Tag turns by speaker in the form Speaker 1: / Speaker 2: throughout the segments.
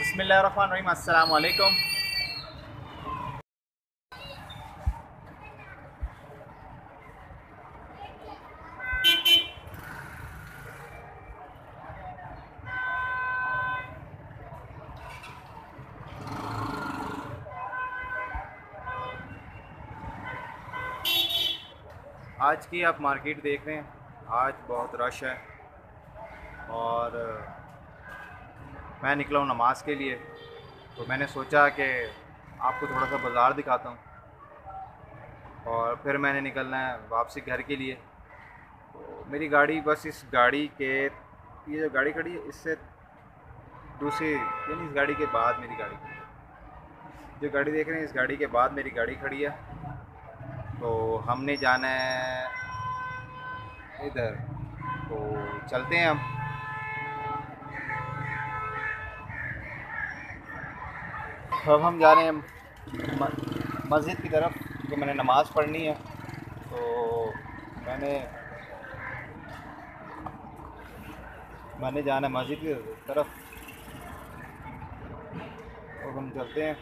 Speaker 1: बिस्मिल्लाहिर्रहमानिर्रहीम। अस्सलाम वालेकुम। आज की आप मार्केट देख रहे हैं, आज बहुत रश है और मैं निकला हूँ नमाज़ के लिए। तो मैंने सोचा कि आपको थोड़ा सा बाज़ार दिखाता हूँ और फिर मैंने निकलना है वापसी घर के लिए। तो मेरी गाड़ी बस इस गाड़ी के, ये जो गाड़ी खड़ी है इससे दूसरी, यानी इस गाड़ी के बाद मेरी गाड़ी, जो गाड़ी देख रहे हैं इस गाड़ी के बाद मेरी गाड़ी खड़ी है। तो हमने जाना है इधर, तो चलते हैं हम। अब हम जा रहे हैं मस्जिद की तरफ, क्योंकि मैंने नमाज़ पढ़नी है। तो मैंने जाना है मस्जिद की तरफ। और हम चलते हैं।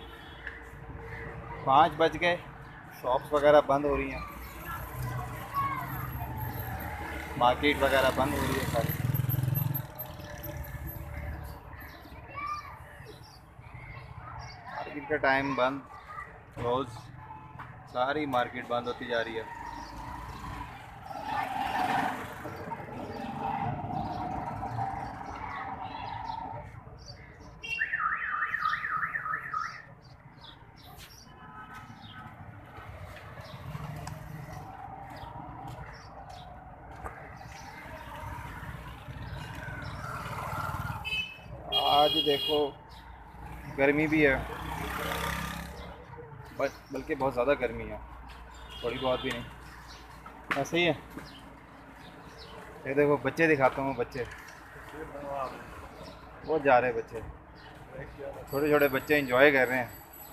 Speaker 1: 5 बज गए, शॉप्स वगैरह बंद हो रही हैं, मार्केट वगैरह बंद हो रही है सारी। मार्केट का टाइम बंद, रोज़ सारी मार्केट बंद होती जा रही है। आज देखो गर्मी भी है, बस बल्कि बहुत ज़्यादा गर्मी है, थोड़ी बहुत भी नहीं, ऐसे ही है। ये देखो बच्चे दिखाता हूँ, बच्चे वो जा रहे हैं, बच्चे छोटे छोटे बच्चे एंजॉय कर रहे हैं।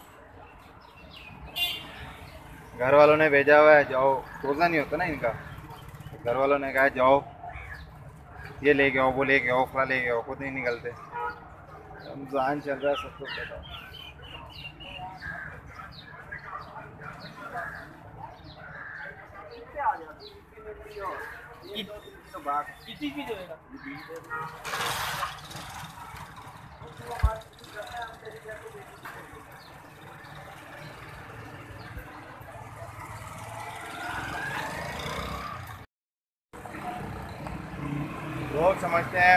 Speaker 1: घर वालों ने भेजा हुआ है, जाओ, रोज़ा नहीं होता ना इनका, घर वालों ने कहा जाओ ये लेके आओ, वो लेके आओ, फला लेके आओ, खुद नहीं निकलते। रमज़ान चल रहा है, सबको पता। लोग समझते हैं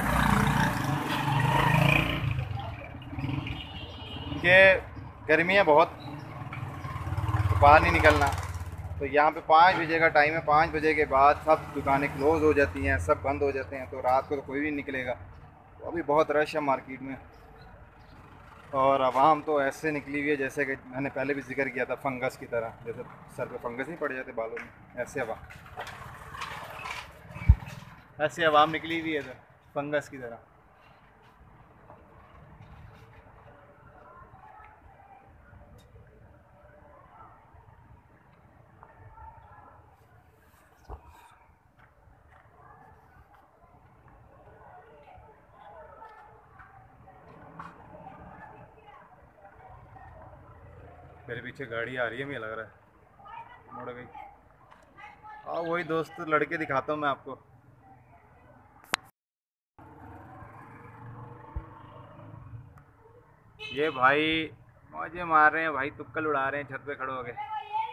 Speaker 1: कि गर्मियाँ बहुत, तो बाहर नहीं निकलना। तो यहाँ पे 5 बजे का टाइम है, 5 बजे के बाद सब दुकानें क्लोज़ हो जाती हैं, सब बंद हो जाते हैं। तो रात को तो कोई भी निकलेगा। तो अभी बहुत रश है मार्केट में, और आवाम तो ऐसे निकली हुई है जैसे कि मैंने पहले भी जिक्र किया था, फंगस की तरह, जैसे सर पे फंगस नहीं पड़ जाते बालों में, ऐसे आवाम निकली हुई है फंगस की तरह। मेरे पीछे गाड़ी आ रही है, मुझे लग रहा है मुड़ गई। हाँ वही दोस्त लड़के दिखाता हूँ मैं आपको। ये भाई मौजे मार रहे हैं भाई, तुक्कल उड़ा रहे हैं छत पे खड़े हो गए।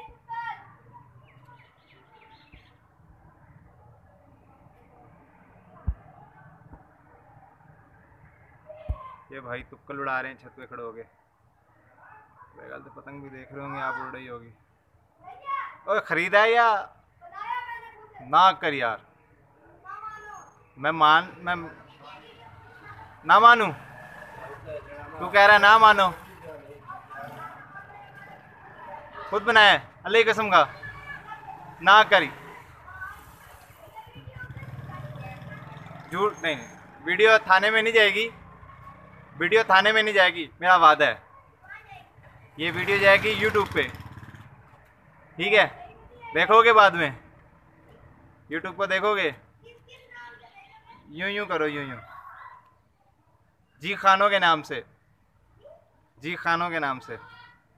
Speaker 1: ये भाई तुक्कल उड़ा रहे हैं छत पे खड़े हो गए। बेगल तो पतंग भी देख रहे होंगे आप, उड़ रही होगी। ओए खरीदा है या ना कर यार, मैं ना मानू, तू कह रहा है ना मानो, खुद बनाया है, अल्लाह की कसम का ना करी, झूठ नहीं। वीडियो थाने में नहीं जाएगी, वीडियो थाने में नहीं जाएगी, मेरा वादा है। ये वीडियो जाएगी यूट्यूब पे, ठीक है, देखोगे बाद में, यूट्यूब पर देखोगे। यूं यूं करो, यूं यूं, जी खानों के नाम से। जी खानों के नाम से।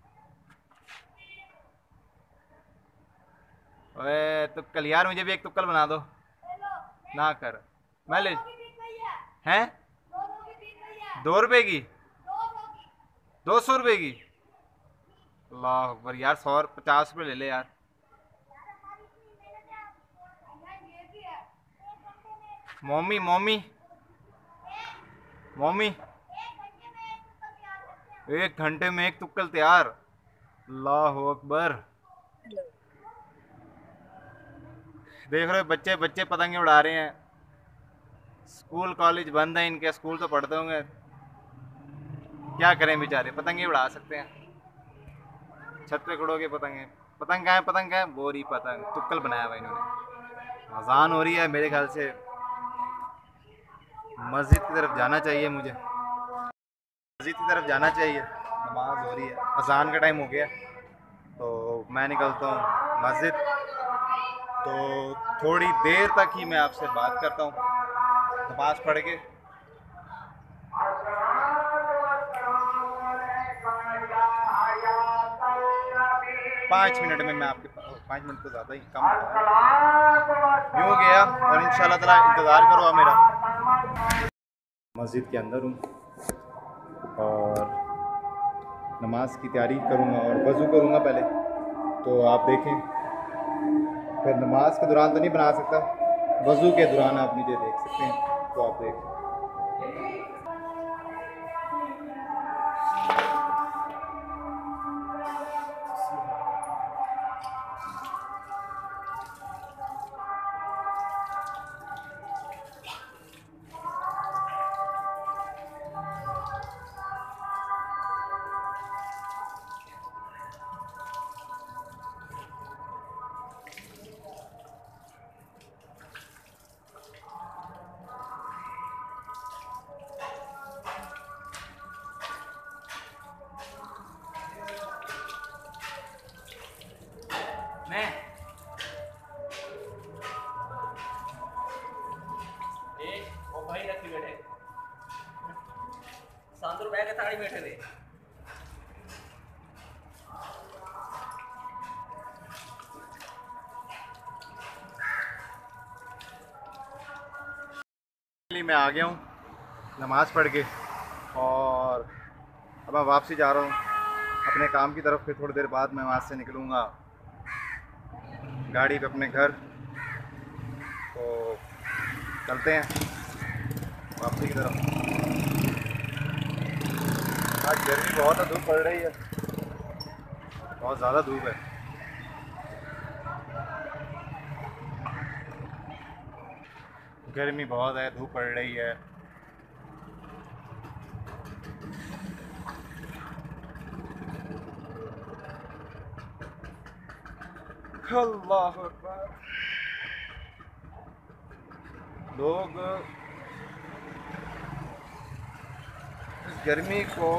Speaker 1: ओए तुक्कल यार, मुझे भी एक तुक्कल बना दो। ना कर। मैं ले। हैं? 2 रुपए की? 200 रुपए की? अल्लाह अकबर यार, 150 रुपये ले ले यार। मम्मी मम्मी मम्मी, 1 घंटे में एक तुक्कल तैयार। अल्लाह अकबर। देख रहे हो, बच्चे बच्चे पतंगे उड़ा रहे हैं। स्कूल कॉलेज बंद है इनके, स्कूल तो पढ़ते होंगे। क्या करें बेचारे, पतंगे उड़ा सकते हैं। छत पे खड़ो के पतंगे। पतंग कहाँ है, पतंग कहाँ है? बोरी पतंग, तुक्कल बनाया हुआ इन्होंने। अजान हो रही है, मेरे ख्याल से मस्जिद की तरफ जाना चाहिए मुझे। मस्जिद की तरफ जाना चाहिए, नमाज हो रही है, अजान का टाइम हो गया। तो मैं निकलता हूँ मस्जिद। तो थोड़ी देर तक ही मैं आपसे बात करता हूँ नमाज पढ़ के। 5 मिनट में मैं आपके पास, 5 मिनट तो ज़्यादा ही कम है। यूँ गया और इंशाल्लाह ताला इंतज़ार करो आप मेरा। मस्जिद के अंदर हूँ और नमाज की तैयारी करूँगा और वज़ू करूँगा पहले। तो आप देखें, फिर नमाज के दौरान तो नहीं बना सकता, वज़ू के दौरान आप मुझे देख सकते हैं। तो आप देखें। मैं ओ भाई रखी बैठे 7 रुपए के थाली बैठे थे। मैं आ गया हूँ नमाज़ पढ़ के और अब मैं वापसी जा रहा हूँ अपने काम की तरफ। फिर थोड़ी देर बाद मैं वहाँ से निकलूँगा गाड़ी पे अपने घर। तो चलते हैं वापसी की तरफ। आज गर्मी बहुत है, धूप पड़ रही है, बहुत ज़्यादा धूप है। गर्मी बहुत है, धूप पड़ रही है। अल्लाह अकबर। लोग इस गर्मी को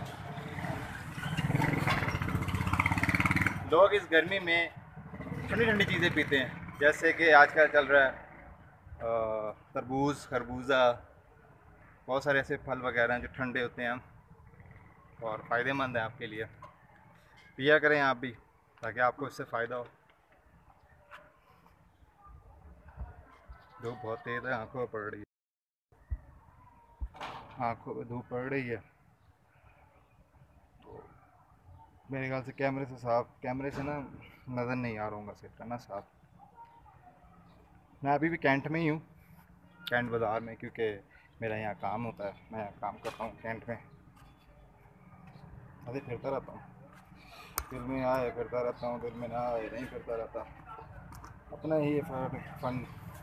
Speaker 1: लोग इस गर्मी में ठंडी ठंडी चीज़ें पीते हैं, जैसे कि आजकल चल रहा है तरबूज, खरबूजा, बहुत सारे ऐसे फल वगैरह हैं जो ठंडे होते हैं और फ़ायदेमंद हैं आपके लिए। पिया करें आप भी, ताकि आपको इससे फ़ायदा हो। धूप बहुत तेज़ है, आंखों में पड़ रही है, आंखों में धूप पड़ रही है। तो मेरे ख्याल से कैमरे से ना नज़र नहीं आ रहा हूँ सिर्फ, है ना साफ। मैं अभी भी कैंट में ही हूँ, कैंट बाज़ार में, क्योंकि मेरा यहाँ काम होता है, मैं यहाँ काम करता हूँ कैंट में। अभी फिरता रहता हूँ, दिल में आए फिरता रहता हूँ, दिल में ना आए नहीं फिरता रहता, अपना ही फन।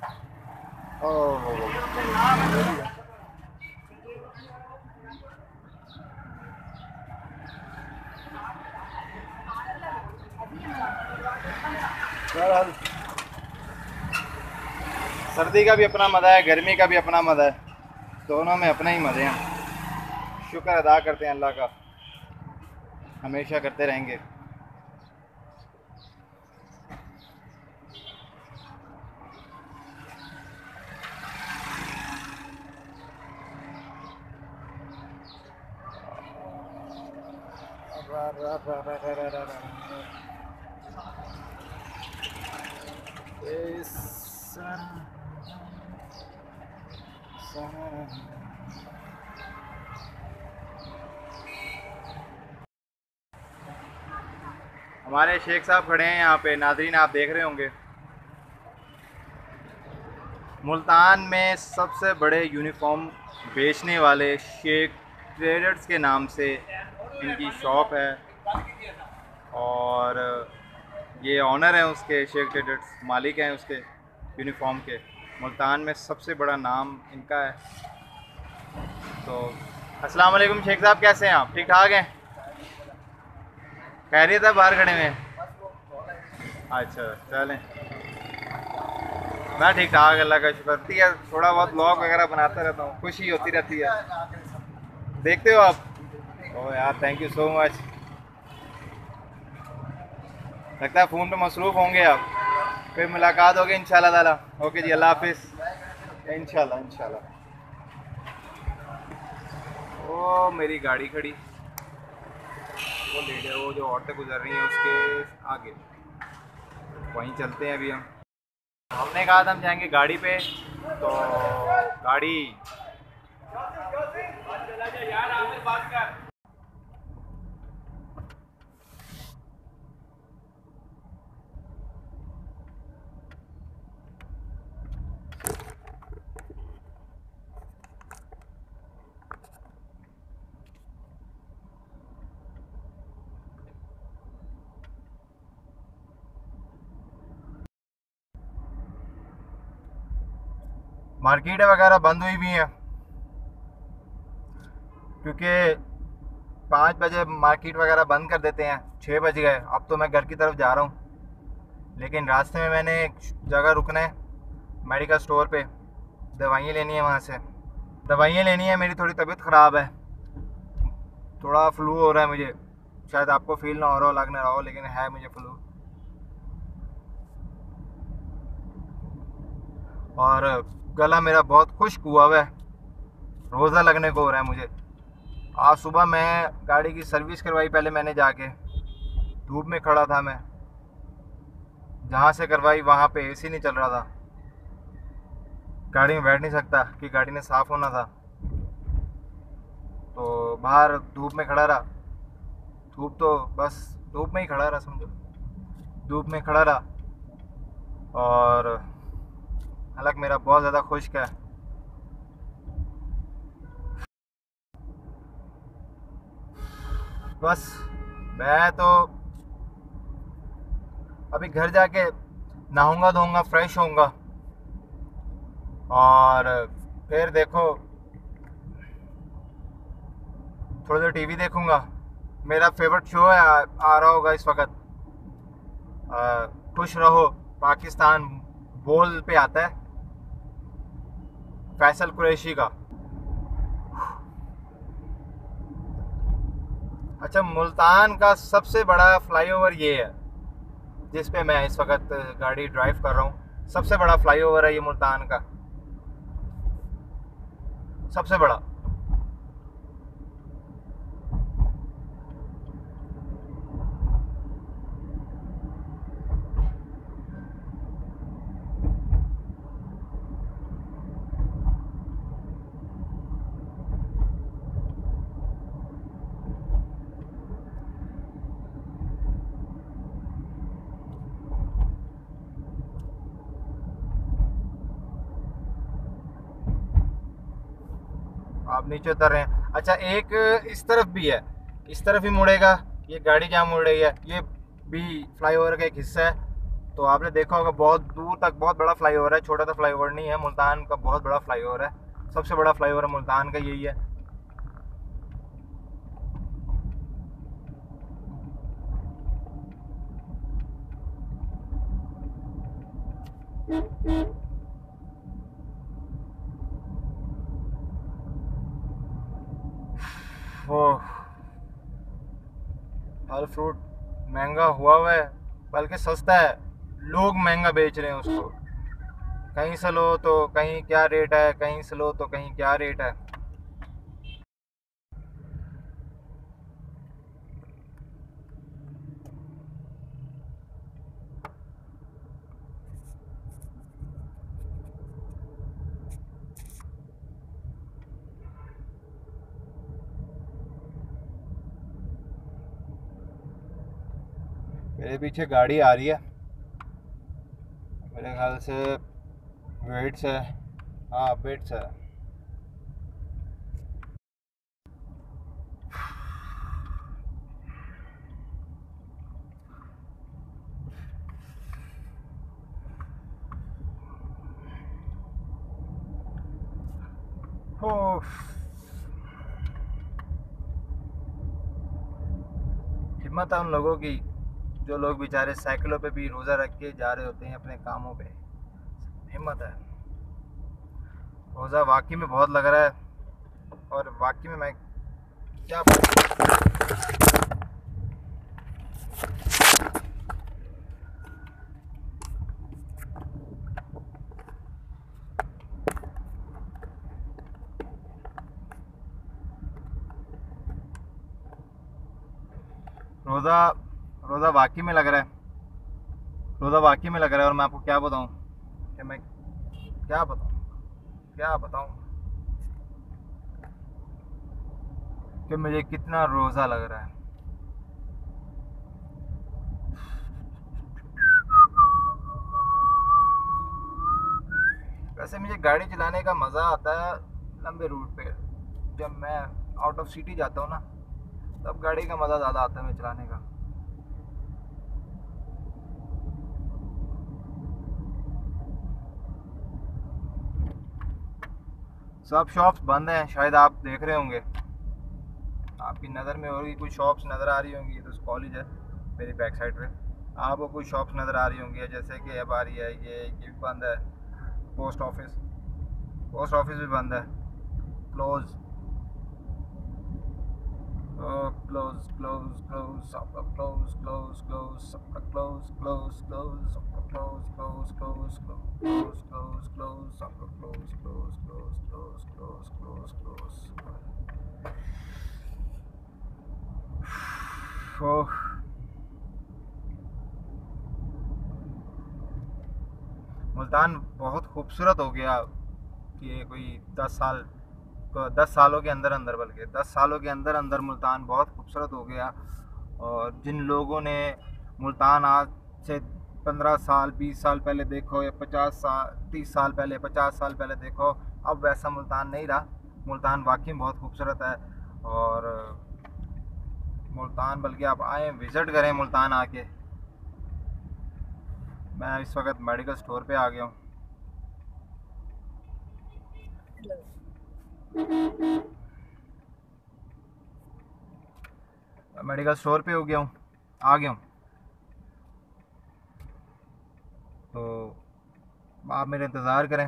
Speaker 1: बहरहाल सर्दी का भी अपना मज़ा है, गर्मी का भी अपना मज़ा है, दोनों में अपने ही मज़े हैं। शुक्र अदा करते हैं अल्लाह का, हमेशा करते रहेंगे। हमारे शेख साहब खड़े हैं यहाँ पे, नाज़रीन आप देख रहे होंगे। मुल्तान में सबसे बड़े यूनिफॉर्म बेचने वाले शेख ट्रेडर्स के नाम से इनकी शॉप है, और ये ऑनर हैं उसके, शेख ट्रेडर्स मालिक हैं उसके यूनिफॉर्म के। मुल्तान में सबसे बड़ा नाम इनका है। तो अस्सलाम वालेकुम शेख साहब, कैसे हैं आप? ठीक ठाक हैं? खैरियत है? बाहर खड़े हुए हैं? अच्छा चलें, मैं ठीक ठाक, अल्लाह का शुक्र है। थोड़ा बहुत ब्लॉग वगैरह बनाता रहता हूँ, खुशी होती रहती है। देखते हो आप? ओह यार, थैंक यू सो मच। लगता है फ़ोन पे मसरूफ़ होंगे आप। फिर मुलाकात होगी इंशाल्लाह ताला। ओके जी, अल्लाह हाफिज़। इंशाल्लाह इंशाल्लाह। ओ मेरी गाड़ी खड़ी, वो लेडर, वो जो औरतें गुजर रही हैं उसके आगे, वहीं चलते हैं अभी हम। हमने कहा था हम जाएंगे गाड़ी पे, तो गाड़ी मार्केट वगैरह बंद हुई भी हैं, क्योंकि 5 बजे मार्केट वगैरह बंद कर देते हैं। 6 बज गए, अब तो मैं घर की तरफ जा रहा हूँ, लेकिन रास्ते में मैंने एक जगह रुकना है, मेडिकल स्टोर पे। दवाइयाँ लेनी है वहाँ से, दवाइयाँ लेनी है। मेरी थोड़ी तबीयत ख़राब है, थोड़ा फ्लू हो रहा है मुझे। शायद आपको फील ना हो रहा हो, लग ना रहा हो, लेकिन है मुझे फ्लू। और गला मेरा बहुत खुश्क हुआ है, रोज़ा लगने को हो रहा है मुझे। आज सुबह मैं गाड़ी की सर्विस करवाई, पहले मैंने जाके, धूप में खड़ा था मैं, जहाँ से करवाई वहाँ पे एसी नहीं चल रहा था, गाड़ी में बैठ नहीं सकता कि गाड़ी ने साफ़ होना था। तो बाहर धूप में खड़ा रहा, धूप तो बस धूप में ही खड़ा रहा, समझो धूप में खड़ा रहा। और हालांकि मेरा बहुत ज़्यादा खुश्क है। बस मैं तो अभी घर जाके नहाऊंगा धोऊंगा, फ्रेश होऊंगा, और फिर देखो थोड़ी देर टीवी देखूंगा। मेरा फेवरेट शो है, आ रहा होगा इस वक्त, खुश रहो पाकिस्तान बोल पे आता है, फैसल कुरैशी का। अच्छा, मुल्तान का सबसे बड़ा फ्लाईओवर ये है जिस पे मैं इस वक्त गाड़ी ड्राइव कर रहा हूँ। सबसे बड़ा फ्लाईओवर है ये मुल्तान का, सबसे बड़ा। आप नीचे उतर रहे हैं। अच्छा, एक इस तरफ भी है, इस तरफ ही मुड़ेगा। ये गाड़ी जहाँ मुड़ रही है ये भी फ्लाईओवर का एक हिस्सा है। तो आपने देखा होगा बहुत दूर तक बहुत बड़ा फ्लाईओवर है, छोटा सा फ्लाईओवर नहीं है, मुल्तान का बहुत बड़ा फ्लाईओवर है। सबसे बड़ा फ्लाईओवर मुल्तान का यही है। वो फल फ्रूट महंगा हुआ है, बल्कि सस्ता है, लोग महंगा बेच रहे हैं उसको। कहीं से लो तो कहीं क्या रेट है, कहीं से लो तो कहीं क्या रेट है। मेरे पीछे गाड़ी आ रही है, मेरे ख्याल से वेट्स है। हाँ वेट्स है। ओह, हिम्मत है उन लोगों की जो लोग बेचारे साइकिलों पे भी रोज़ा रख के जा रहे होते हैं अपने कामों पे। हिम्मत है। रोज़ा वाकई में बहुत लग रहा है, और वाकई में मैं क्या रोज़ा रोज़ा वाकई में लग रहा है। रोज़ा वाकई में लग रहा है, और मैं आपको क्या बताऊं कि मैं क्या बताऊं कि मुझे कितना रोज़ा लग रहा है। वैसे मुझे गाड़ी चलाने का मज़ा आता है लंबे रूट पे। जब मैं आउट ऑफ सिटी जाता हूँ ना, तब गाड़ी का मज़ा ज़्यादा आता है मुझे चलाने का। सब शॉप्स बंद हैं, शायद आप देख रहे होंगे, आपकी नज़र में होगी कुछ शॉप्स नज़र आ रही होंगी। ये तो कॉलेज है मेरी बैक साइड पे, आपको कुछ शॉप्स नज़र आ रही होंगी, जैसे कि अब आ रही है ये भी बंद है। पोस्ट ऑफिस भी बंद है, क्लोज क्लोज क्लोज क्लोज, सबका क्लोज क्लोज क्लोज, सबका क्लोज क्लोज क्लोज, सबका close close close close close close, सबका close close close close close close close. Oh, Multan बहुत खूबसूरत हो गया कि कोई 10 सालों के अंदर अंदर, बल्कि 10 सालों के अंदर अंदर मुल्तान बहुत खूबसूरत हो गया। और जिन लोगों ने मुल्तान आज से 15 साल 20 साल पहले देखो, या 50 साल 30 साल पहले 50 साल पहले देखो, अब वैसा मुल्तान नहीं रहा। मुल्तान वाकई बहुत खूबसूरत है। और मुल्तान, बल्कि आप आए विज़िट करें मुल्तान आके। मैं इस वक्त मेडिकल स्टोर पे आ गया हूँ। मेडिकल स्टोर पे हो गया हूँ, आ गया हूँ। तो आप मेरा इंतज़ार करें।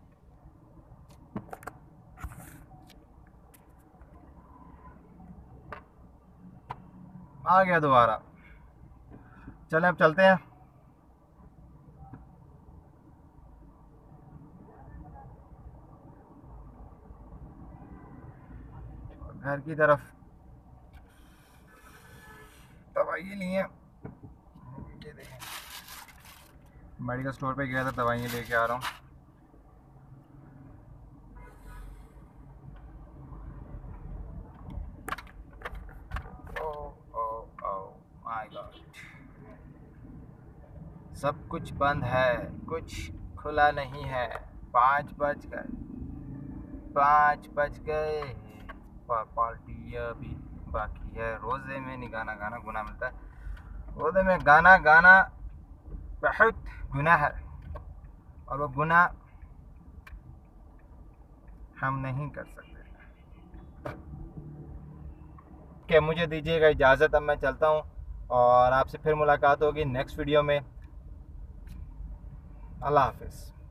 Speaker 1: आ गया दोबारा। चलें अब चलते हैं। घर की तरफ। दवाइयाँ ली हैं, ये देखें, मेडिकल स्टोर पे गया था, दवाइयाँ लेके आ रहा हूँ। माय गॉड, सब कुछ बंद है, कुछ खुला नहीं है। 5 बज गए पार्टी अभी बाकी है। रोज़े में नहीं गाना गाना गुनाह मिलता है। रोज़े में गाना गाना बहुत गुनाह है, और वो गुनाह हम नहीं कर सकते। कि मुझे दीजिएगा इजाज़त, अब मैं चलता हूँ, और आपसे फिर मुलाकात होगी नेक्स्ट वीडियो में। अल्लाह हाफिज़।